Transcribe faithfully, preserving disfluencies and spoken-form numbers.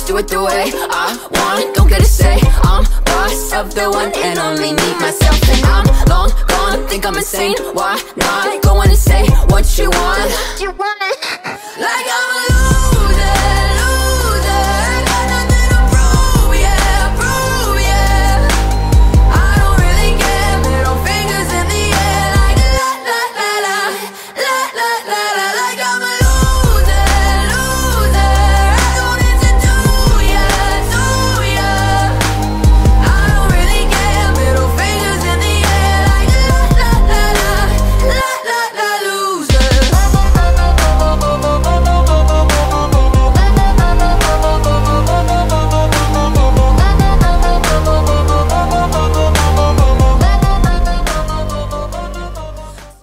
do it the way I want, don't get a say. I'm boss of the one and only me, myself. And I'm long gone, think I'm insane. Why not go on and say what you want?